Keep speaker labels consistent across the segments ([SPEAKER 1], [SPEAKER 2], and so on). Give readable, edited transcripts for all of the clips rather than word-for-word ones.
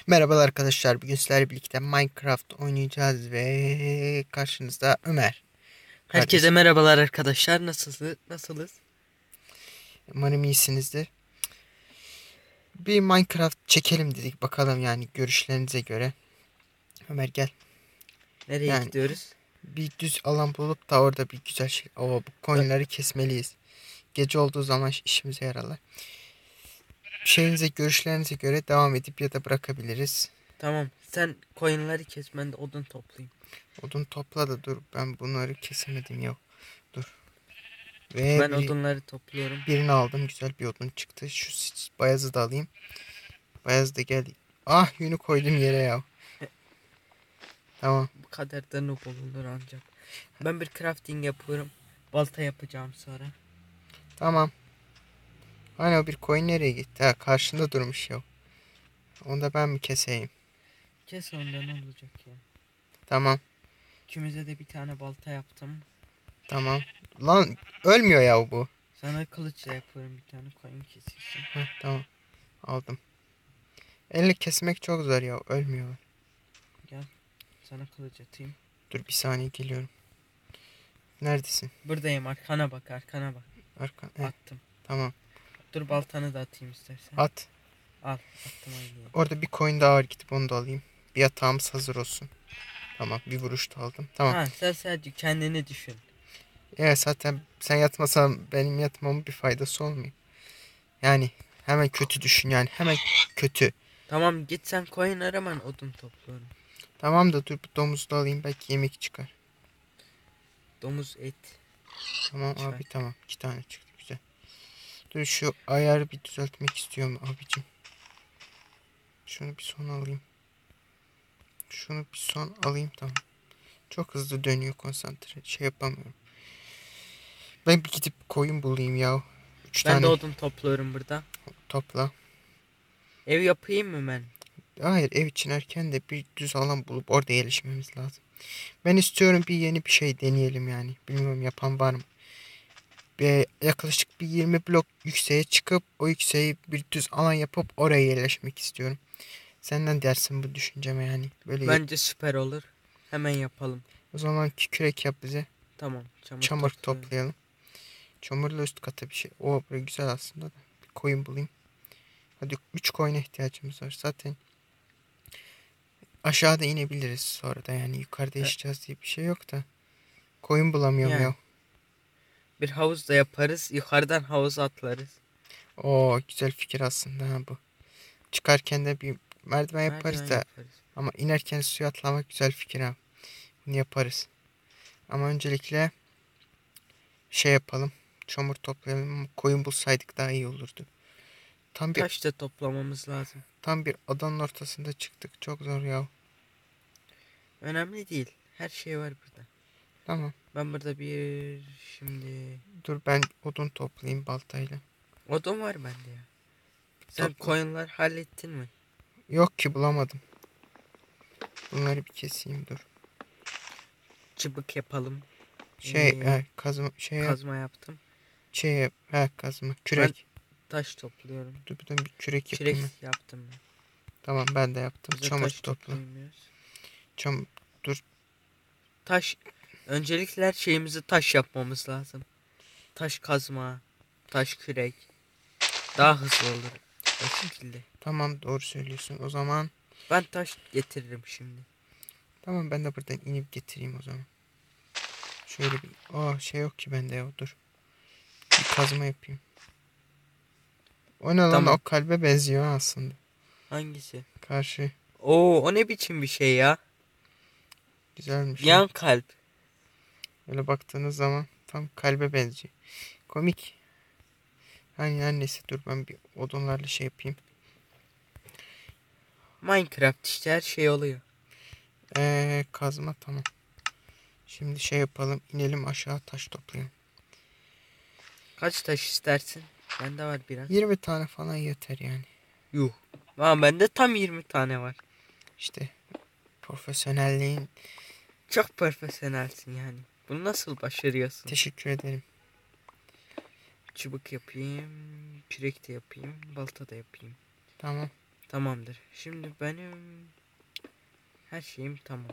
[SPEAKER 1] Merhabalar arkadaşlar. Bugün sizlerle birlikte Minecraft oynayacağız ve karşınızda Ömer
[SPEAKER 2] Herkese
[SPEAKER 1] kardeşim.
[SPEAKER 2] merhabalar arkadaşlar. Nasılız?
[SPEAKER 1] Umarım iyisinizdir. Bir Minecraft çekelim dedik. Bakalım yani görüşlerinize göre. Ömer gel.
[SPEAKER 2] Nereye
[SPEAKER 1] Yani
[SPEAKER 2] gidiyoruz?
[SPEAKER 1] bir düz alan bulup da orada bir güzel şey. Bu
[SPEAKER 2] Ö-
[SPEAKER 1] koyunları kesmeliyiz. Gece olduğu zaman işimize yararlar. Görüşlerinize göre devam edip ya da bırakabiliriz.
[SPEAKER 2] tamam. Sen koyunları kes, ben de odun toplayayım.
[SPEAKER 1] Odun topla da dur. Ben bunları kesemedim ya. Dur. Ve
[SPEAKER 2] Ben odunları topluyorum.
[SPEAKER 1] birini aldım. Güzel bir odun çıktı. Bayazı da alayım. Bayaz da geldi. Ah, yünü koydum yere ya. Tamam.
[SPEAKER 2] Bu kadar da noob olunur ancak. Ben bir crafting yapıyorum. Balta yapacağım sonra.
[SPEAKER 1] Tamam. Hani o bir koyun nereye gitti? Ha, karşında durmuş ya. Onu da ben mi keseyim?
[SPEAKER 2] Kes ondan ne olacak ya.
[SPEAKER 1] Tamam.
[SPEAKER 2] İkimize de bir tane balta yaptım.
[SPEAKER 1] Tamam. Lan ölmüyor ya bu.
[SPEAKER 2] Sana kılıçla yapıyorum, bir tane koyun kesirsin.
[SPEAKER 1] Heh, tamam. Aldım. Elle kesmek çok zor ya. Ölmüyorlar.
[SPEAKER 2] Gel, sana kılıç atayım.
[SPEAKER 1] Dur bir saniye geliyorum. Neredesin?
[SPEAKER 2] Buradayım, arkana bak, arkana bak.
[SPEAKER 1] Arka.
[SPEAKER 2] Attım.
[SPEAKER 1] Tamam.
[SPEAKER 2] Dur, baltanı da atayım istersen.
[SPEAKER 1] At.
[SPEAKER 2] Al, attım aynı.
[SPEAKER 1] Orada bir koyun daha var. Gidip onu da alayım. Bir yatağımız hazır olsun. Tamam. Bir vuruş da aldım. Tamam.
[SPEAKER 2] Ha, sen sadece kendini düşün.
[SPEAKER 1] Zaten sen yatmasan benim yatmamın bir faydası olmuyor. Yani hemen kötü düşün yani. Hemen kötü.
[SPEAKER 2] Tamam, git sen koyun ara, ben odun topluyorum.
[SPEAKER 1] Tamam da dur bu domuzu da alayım. Belki yemek çıkar.
[SPEAKER 2] Domuz et
[SPEAKER 1] Tamam
[SPEAKER 2] çıkar.
[SPEAKER 1] abi tamam. 2 tane çıktı güzel. Dur şu ayarı bir düzeltmek istiyorum abicim. Şunu bir son alayım. Şunu bir son alayım tamam. Çok hızlı dönüyor konsantre. Şey yapamıyorum. Ben bir gidip koyun bulayım ya. Üç
[SPEAKER 2] Ben de
[SPEAKER 1] tane
[SPEAKER 2] odun topluyorum burada.
[SPEAKER 1] topla.
[SPEAKER 2] Ev yapayım mı ben?
[SPEAKER 1] Hayır ev için erken de bir düz alan bulup orada yerleşmemiz lazım. Ben istiyorum bir yeni bir şey deneyelim yani. Bilmiyorum yapan var mı? Yaklaşık bir 20 blok yükseğe çıkıp o yükseği bir düz alan yapıp oraya yerleşmek istiyorum. Senden dersin bu düşünceme yani.
[SPEAKER 2] Bence süper olur. Hemen yapalım.
[SPEAKER 1] O zaman kürek yap bize.
[SPEAKER 2] Tamam, çamur
[SPEAKER 1] Çamur
[SPEAKER 2] topluyorum.
[SPEAKER 1] toplayalım. Çamurla üst kata bir şey. O böyle güzel aslında da. Bir koyun bulayım. Hadi 3 koyuna ihtiyacımız var. Zaten aşağıda inebiliriz sonra da yani yukarıda
[SPEAKER 2] E,
[SPEAKER 1] yaşayacağız diye bir şey yok da. Koyun bulamıyorum
[SPEAKER 2] Yani
[SPEAKER 1] ya.
[SPEAKER 2] bir havuz da yaparız. Yukarıdan havuza atlarız.
[SPEAKER 1] Oo güzel fikir aslında ha bu. Çıkarken de bir merdiven
[SPEAKER 2] Merdiven
[SPEAKER 1] yaparız da
[SPEAKER 2] yaparız.
[SPEAKER 1] ama inerken suya atlamak güzel fikir ha. Bunu yaparız. Ama öncelikle şey yapalım. Çamur toplayalım. Koyun bulsaydık daha iyi olurdu. Tam bir
[SPEAKER 2] Taş da toplamamız lazım.
[SPEAKER 1] tam bir adanın ortasında çıktık. Çok zor ya.
[SPEAKER 2] Önemli değil. Her şey var burada.
[SPEAKER 1] Tamam.
[SPEAKER 2] Ben burada şimdi
[SPEAKER 1] Dur ben odun toplayayım baltayla.
[SPEAKER 2] odun var bende ya. Sen
[SPEAKER 1] Topla.
[SPEAKER 2] koyunlar hallettin mi?
[SPEAKER 1] Yok ki bulamadım. Bunları bir keseyim dur.
[SPEAKER 2] Çıbık yapalım.
[SPEAKER 1] Şey
[SPEAKER 2] Ee,
[SPEAKER 1] kazma şey yap.
[SPEAKER 2] Kazma yaptım.
[SPEAKER 1] Şey yap. Kazma.
[SPEAKER 2] Ben
[SPEAKER 1] Kürek.
[SPEAKER 2] taş topluyorum.
[SPEAKER 1] Dur bir kürek yapayım ben.
[SPEAKER 2] Kürek yaptım ben.
[SPEAKER 1] Tamam ben de yaptım.
[SPEAKER 2] Biz de
[SPEAKER 1] Çamur
[SPEAKER 2] taş
[SPEAKER 1] topla.
[SPEAKER 2] toplayamıyoruz.
[SPEAKER 1] Çamur. Dur.
[SPEAKER 2] Taş. Öncelikle her şeyimizi taş yapmamız lazım. Taş kazma. Taş kürek. Daha hızlı olur. O şekilde.
[SPEAKER 1] Tamam doğru söylüyorsun. O zaman
[SPEAKER 2] Ben taş getiririm şimdi.
[SPEAKER 1] tamam ben de buradan inip getireyim o zaman. Şöyle bir şey yok ki bende ya dur. Bir kazma yapayım. O ne lan o
[SPEAKER 2] Tamam.
[SPEAKER 1] kalbe benziyor aslında.
[SPEAKER 2] Hangisi?
[SPEAKER 1] Karşı
[SPEAKER 2] Oo, o ne biçim bir şey ya?
[SPEAKER 1] güzelmiş ha.
[SPEAKER 2] Yan kalp.
[SPEAKER 1] Böyle baktığınız zaman tam kalbe benziyor. Komik. Hani her neyse dur ben bir odunlarla şey yapayım.
[SPEAKER 2] Minecraft işte, her şey oluyor.
[SPEAKER 1] Kazma tamam. Şimdi şey yapalım inelim aşağı taş toplayalım.
[SPEAKER 2] Kaç taş istersin? Bende var biraz.
[SPEAKER 1] 20 tane falan yeter yani.
[SPEAKER 2] Yuh. Ama bende tam 20 tane var.
[SPEAKER 1] İşte profesyonelliğin
[SPEAKER 2] Çok profesyonelsin yani. Bunu nasıl başarıyorsun?
[SPEAKER 1] teşekkür ederim.
[SPEAKER 2] Çubuk yapayım. Kürek de yapayım. Balta da yapayım.
[SPEAKER 1] Tamam.
[SPEAKER 2] Tamamdır. Şimdi benim her şeyim tamam.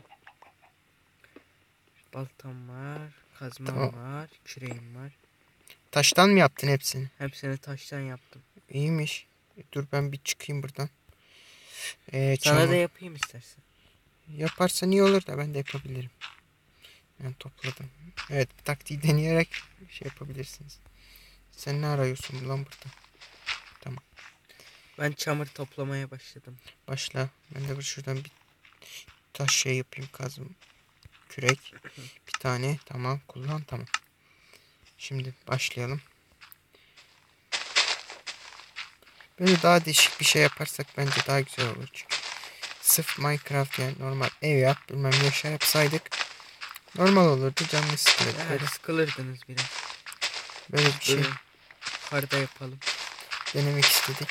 [SPEAKER 2] Baltam var, kazmam
[SPEAKER 1] Tamam.
[SPEAKER 2] var, küreğim var.
[SPEAKER 1] Taştan mı yaptın hepsini?
[SPEAKER 2] Hepsini taştan yaptım.
[SPEAKER 1] İyiymiş. Dur ben bir çıkayım buradan.
[SPEAKER 2] Sana da
[SPEAKER 1] Çamur.
[SPEAKER 2] yapayım istersen.
[SPEAKER 1] Yaparsan iyi olur da ben de yapabilirim. Ben topladım. Evet, bu taktiği deneyerek şey yapabilirsiniz. Sen ne arıyorsun lan burada? Tamam.
[SPEAKER 2] Ben çamur toplamaya başladım.
[SPEAKER 1] Başla. Ben de şuradan bir taş şey yapayım. Kazım. Kürek. Bir tane. Tamam. Kullan. Tamam. Şimdi başlayalım. Böyle daha değişik bir şey yaparsak bence daha güzel olur. Çünkü sırf Minecraft yani normal ev yap bilmem yaşa yapsaydık normal olurdu. Canlı sıkılırdı.
[SPEAKER 2] Ya
[SPEAKER 1] Böyle,
[SPEAKER 2] sıkılırdınız biraz.
[SPEAKER 1] böyle bir şey
[SPEAKER 2] Böyle karda yapalım.
[SPEAKER 1] denemek istedik.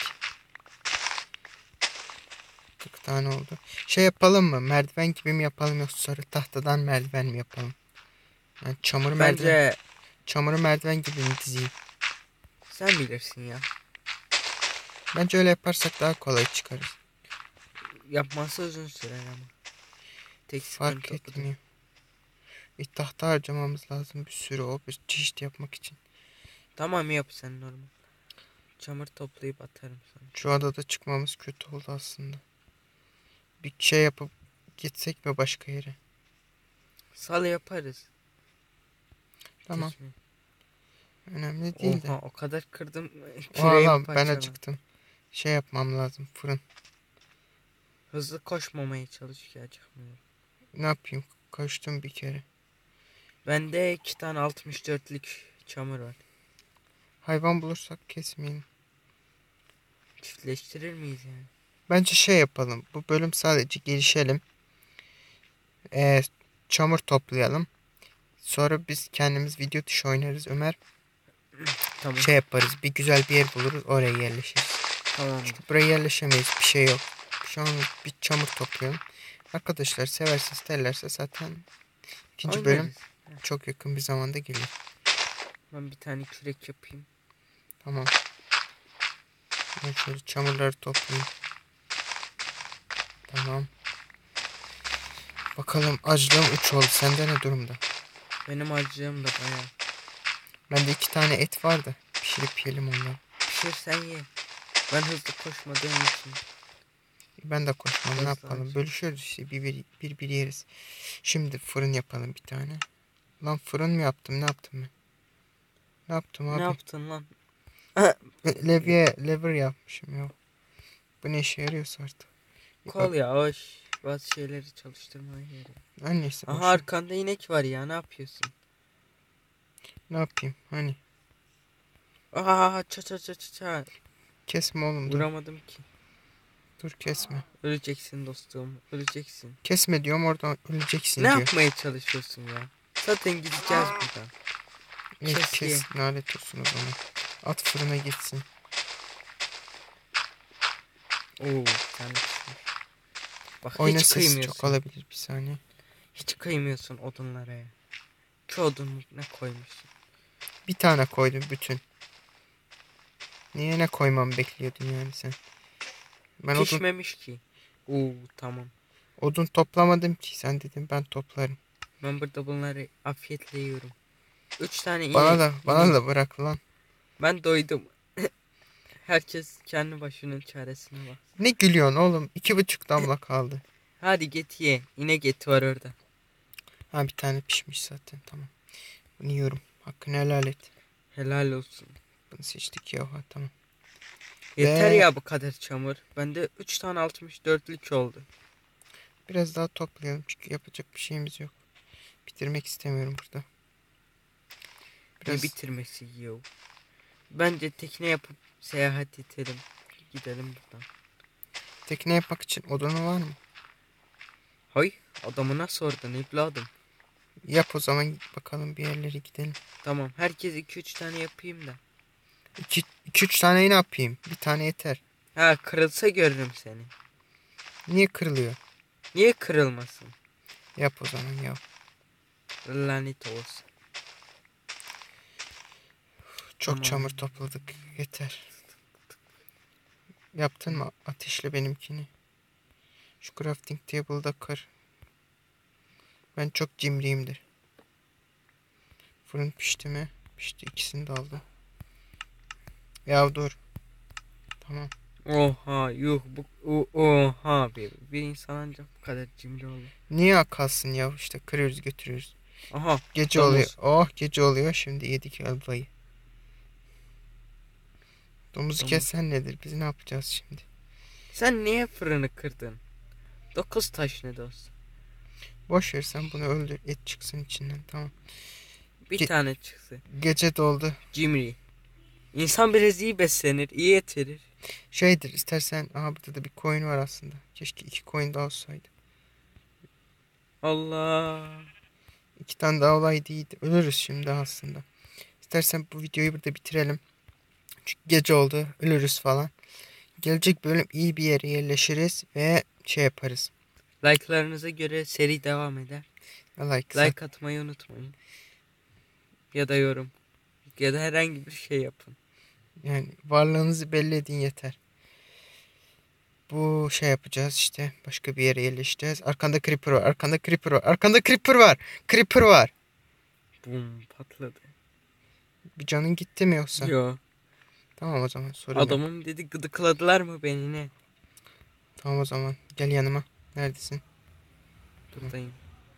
[SPEAKER 1] 40 tane oldu. Şey yapalım mı? Merdiven gibi mi yapalım yoksa sarı tahtadan merdiven mi yapalım? Yani
[SPEAKER 2] Bence
[SPEAKER 1] çamuru merdiven gibi mi dizeyim?
[SPEAKER 2] sen bilirsin ya.
[SPEAKER 1] Bence öyle yaparsak daha kolay çıkarız.
[SPEAKER 2] Yapması uzun sürer ama. Tek
[SPEAKER 1] Fark
[SPEAKER 2] sıkıntı odur.
[SPEAKER 1] etmiyor. Bir tahta harcamamız lazım bir sürü o bir çeşit yapmak için.
[SPEAKER 2] Tamam yap sen normal. Çamur toplayıp atarım sana.
[SPEAKER 1] Şu adada çıkmamız kötü oldu aslında. Bir şey yapıp gitsek mi başka yere?
[SPEAKER 2] Salı yaparız.
[SPEAKER 1] Tamam.
[SPEAKER 2] Tek mi?
[SPEAKER 1] Önemli değil de.
[SPEAKER 2] Oha o kadar kırdım. Küreğim
[SPEAKER 1] Valla ben
[SPEAKER 2] parçalandı.
[SPEAKER 1] acıktım. Şey yapmam lazım fırın.
[SPEAKER 2] Hızlı koşmamaya çalış ki acıkmıyorum.
[SPEAKER 1] Ne yapayım? Koştum bir kere.
[SPEAKER 2] Bende 2 tane 64'lük çamur var.
[SPEAKER 1] Hayvan bulursak kesmeyin.
[SPEAKER 2] Çiftleştirir miyiz yani?
[SPEAKER 1] Bence şey yapalım. Bu bölüm sadece gelişelim. Ee, çamur toplayalım. Sonra biz kendimiz video dışı oynarız Ömer.
[SPEAKER 2] Tamam.
[SPEAKER 1] Şey yaparız. Bir güzel bir yer buluruz. Oraya yerleşiriz.
[SPEAKER 2] Tamam.
[SPEAKER 1] Çünkü buraya yerleşemeyiz. Bir şey yok. Şu an bir çamur toplayalım. Arkadaşlar severse isterlerse zaten ikinci bölüm
[SPEAKER 2] Oynarız.
[SPEAKER 1] çok yakın bir zamanda gelir.
[SPEAKER 2] Ben bir tane kürek yapayım.
[SPEAKER 1] Tamam. Ben şöyle çamurları toplayayım. Tamam. Bakalım açlığım 3 oldu. Sende ne durumda?
[SPEAKER 2] Benim acığım da bayağı.
[SPEAKER 1] Bende 2 tane et vardı. Pişirip yiyelim onları.
[SPEAKER 2] Pişir sen ye. Ben hızlı koşmadığım için.
[SPEAKER 1] Ben de koşmam. Ne
[SPEAKER 2] Hızlı
[SPEAKER 1] yapalım?
[SPEAKER 2] aç.
[SPEAKER 1] Bölüşüyoruz işte. Bir yeriz. Şimdi fırın yapalım bir tane. Lan fırın mı yaptım? Ne yaptım ben? Ne yaptım
[SPEAKER 2] Ne
[SPEAKER 1] abi?
[SPEAKER 2] yaptın lan?
[SPEAKER 1] Lever yapmışım ya. Bu ne işe yarıyorsa artık.
[SPEAKER 2] Kol ya hoş. Bazı şeyleri çalıştırmaya yarıyor.
[SPEAKER 1] Her neyse boş
[SPEAKER 2] Aha
[SPEAKER 1] ver.
[SPEAKER 2] arkanda inek var ya ne yapıyorsun?
[SPEAKER 1] Ne yapayım? Hani
[SPEAKER 2] Aa ça ça ça ça ça.
[SPEAKER 1] kesme oğlum dur.
[SPEAKER 2] Vuramadım ki.
[SPEAKER 1] Dur kesme.
[SPEAKER 2] Öleceksin dostum. Öleceksin.
[SPEAKER 1] Kesme diyorum oradan öleceksin
[SPEAKER 2] Ne
[SPEAKER 1] diyor.
[SPEAKER 2] yapmaya çalışıyorsun ya? Zaten gideceğiz buradan.
[SPEAKER 1] Evet,
[SPEAKER 2] Kes ye.
[SPEAKER 1] kes. Lanet olsun o zaman. At fırına gitsin.
[SPEAKER 2] Oo bir tane pişmiş. Bak
[SPEAKER 1] Oyna
[SPEAKER 2] hiç
[SPEAKER 1] sesi çok
[SPEAKER 2] kıymıyorsun.
[SPEAKER 1] olabilir bir saniye.
[SPEAKER 2] Hiç kıymıyorsun odunlara ya. Ki odun ne koymuşsun?
[SPEAKER 1] Bir tane koydum bütün. Niye ne koymamı bekliyordun yani sen? Ben
[SPEAKER 2] Pişmemiş ki. Oo tamam.
[SPEAKER 1] odun toplamadım ki. Sen dedin ben toplarım.
[SPEAKER 2] Ben burada bunları afiyetle yiyorum. 3 tane
[SPEAKER 1] Bana
[SPEAKER 2] inek.
[SPEAKER 1] da bırak lan.
[SPEAKER 2] Ben doydum. Herkes kendi başının çaresine bak.
[SPEAKER 1] Ne gülüyorsun oğlum? 2,5 damla kaldı.
[SPEAKER 2] Hadi git ye. İnek eti var orada.
[SPEAKER 1] Ha bir tane pişmiş zaten tamam. Bunu yiyorum. Hakkını helal et.
[SPEAKER 2] Helal olsun.
[SPEAKER 1] Bunu seçtik ya. Ha, tamam.
[SPEAKER 2] Yeter
[SPEAKER 1] Ve
[SPEAKER 2] ya bu kadar çamur. Bende 3 tane 64'lük oldu.
[SPEAKER 1] biraz daha toplayalım. Çünkü yapacak bir şeyimiz yok. Bitirmek istemiyorum burada.
[SPEAKER 2] Ne
[SPEAKER 1] Biraz
[SPEAKER 2] bitirmesi yo. Bence tekne yapıp seyahat edelim. Gidelim buradan.
[SPEAKER 1] tekne yapmak için odunu var mı?
[SPEAKER 2] Hay adamına sordun evladım.
[SPEAKER 1] Yap o zaman bakalım bir yerlere gidelim.
[SPEAKER 2] Tamam herkes 2-3 tane yapayım da.
[SPEAKER 1] 2-3 taneyi ne yapayım? Bir tane yeter.
[SPEAKER 2] Ha kırılsa görürüm seni.
[SPEAKER 1] Niye kırılıyor?
[SPEAKER 2] Niye kırılmasın?
[SPEAKER 1] Yap o zaman ya.
[SPEAKER 2] Lanet olsun.
[SPEAKER 1] Çok
[SPEAKER 2] Tamam.
[SPEAKER 1] çamur topladık. Yeter. Yaptın mı? Ateşle benimkini. Şu crafting table'da kır. Ben çok cimriyimdir. Fırın pişti mi? Pişti. İkisini de aldım. Ya dur. Tamam.
[SPEAKER 2] Oha yuh oha bir insan ancak bu kadar cimri olur.
[SPEAKER 1] Niye kalsın ya? İşte kırıyoruz götürüyoruz.
[SPEAKER 2] Aha
[SPEAKER 1] Gece
[SPEAKER 2] domuz.
[SPEAKER 1] oluyor. Oh gece oluyor. Şimdi yedik helvayı. Domuzu
[SPEAKER 2] Domuz.
[SPEAKER 1] kessen nedir? Biz ne yapacağız şimdi?
[SPEAKER 2] Sen niye fırını kırdın? 9 taş ne dostum?
[SPEAKER 1] Boş ver sen bunu öldür. Et çıksın içinden. Tamam.
[SPEAKER 2] Bir tane çıksın.
[SPEAKER 1] Gece doldu.
[SPEAKER 2] Cimri. İnsan biraz iyi beslenir, iyi et verir.
[SPEAKER 1] Şeydir istersen. Aha burada da bir koyun var aslında. Keşke 2 koyun daha olsaydı.
[SPEAKER 2] Allah.
[SPEAKER 1] 2 tane daha olaydı iyiydi. Ölürüz şimdi aslında. İstersen bu videoyu burada bitirelim. Çünkü gece oldu. Ölürüz falan. Gelecek bölüm iyi bir yere yerleşiriz ve şey yaparız.
[SPEAKER 2] Like'larınıza göre seri devam eder. Like atmayı unutmayın. Ya da yorum. Ya da herhangi bir şey yapın.
[SPEAKER 1] Yani varlığınızı belli edin yeter. Bu şey yapacağız işte. Başka bir yere yerleşeceğiz. Arkanda creeper var. Arkanda creeper var. Arkanda creeper var. Creeper var.
[SPEAKER 2] Bum patladı.
[SPEAKER 1] Bir canın gitti mi yoksa?
[SPEAKER 2] Yo.
[SPEAKER 1] Tamam o zaman sorun yok.
[SPEAKER 2] Adamım dedi gıdıkladılar mı beni ne?
[SPEAKER 1] Tamam o zaman. Gel yanıma. Neredesin?
[SPEAKER 2] Buradayım.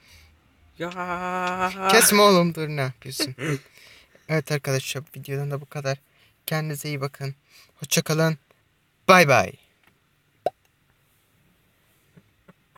[SPEAKER 2] Ya.
[SPEAKER 1] Kesme oğlum dur ne yapıyorsun? Evet arkadaşlar videodan da bu kadar. Kendinize iyi bakın. Hoşça kalın. Bay bay.